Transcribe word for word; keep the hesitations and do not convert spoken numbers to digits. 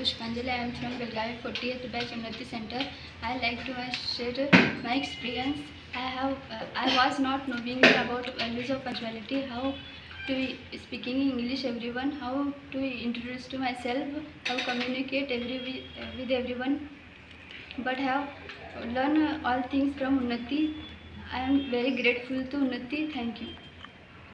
Pushpanjali. I am from Belagavi, fortieth batch Unnati Center. I like to uh, share my experience. I have uh, I was not knowing about values of punctuality, how to speaking English everyone, how to introduce to myself, how communicate every with everyone. But have learned all things from Unnati. I am very grateful to Unnati. Thank you.